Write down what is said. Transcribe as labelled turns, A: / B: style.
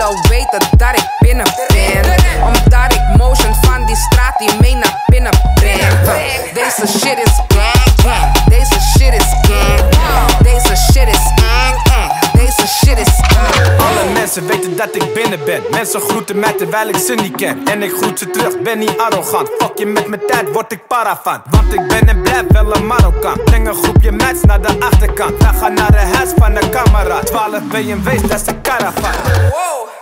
A: wel weten dat ik binnen ben. Omdat ik motion van die straat die mee naar binnen breng. Deze shit is gang, gang. Deze shit is gang. Deze shit is Deze shit is
B: Alle mensen weten dat ik binnen ben. Mensen groeten mij terwijl ik ze niet ken. En ik groet ze terug, ben niet arrogant. Fuck je met mijn tijd, word ik para van. Want ik ben en blijf wel een Marokkaan. Breng een groepje meid naar de achterkant. Dan ga naar de huis van de camera. 12 BMW's, dat is een caravan.
A: wow.